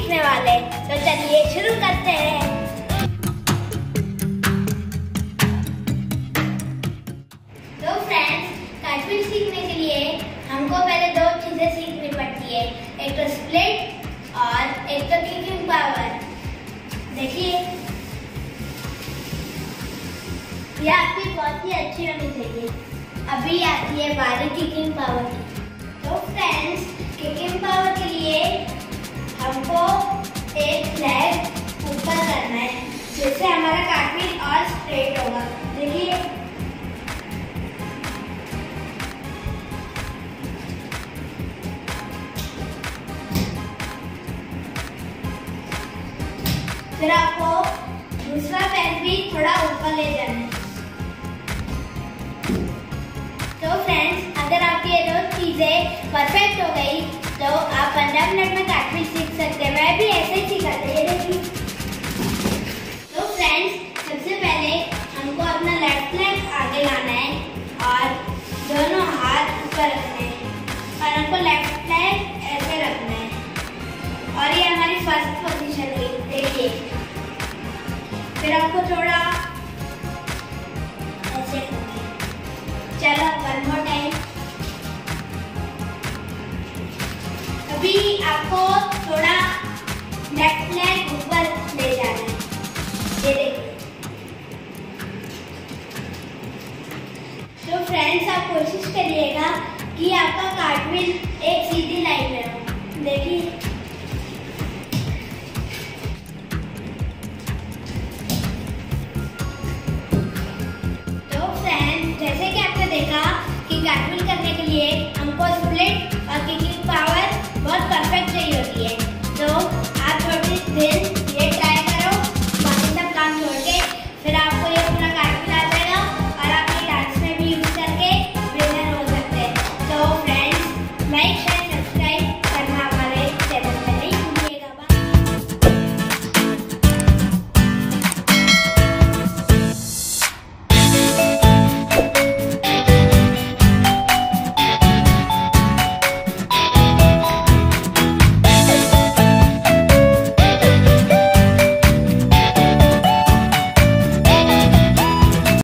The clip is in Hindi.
सीखने वाले, तो चलिए शुरू करते हैं। तो फ्रेंड्स, कार्टव्हील सीखने के लिए हमको पहले दो चीजें सीखनी पड़ती है, एक तो स्प्लिट और एक तो किकिंग पावर। देखिए, ये आपकी बहुत ही अच्छी होनी चाहिए। अभी आती है बारी किकिंग पावर की। तो फ्रेंड्स, किकिंग पावर के लिए हमको एक लेग ऊपर करना है, जिससे हमारा कार्टव्हील और स्ट्रेट होगा। देखिए, फिर आपको दूसरा पैर भी थोड़ा ऊपर ले जाना है। तो फ्रेंड्स, अगर आपकी ये दो चीजें परफेक्ट हो गई तो आप 15 मिनट में कार्टव्हील सीख सकते हैं। मैं भी ऐसे ही सीखा था, ये देखिए। तो फ्रेंड्स, सबसे पहले हमको अपना लेफ्ट लेग आगे लाना है और दोनों हाथ ऊपर रखने हैं और हमको लेफ्ट लेग ऐसे रखना है और ये हमारी फर्स्ट पोजीशन हुई। देखिए, फिर आपको थोड़ा ऐसे करना है। चलो, वन मोर टाइम। अभी आपको थोड़ा लेफ्ट लेग ऊपर ले जाना है, ये देखिए। तो फ्रेंड्स, आप कोशिश करिएगा कि आपका कार्टव्हील एक सीधी लाइन में हो। देखिए,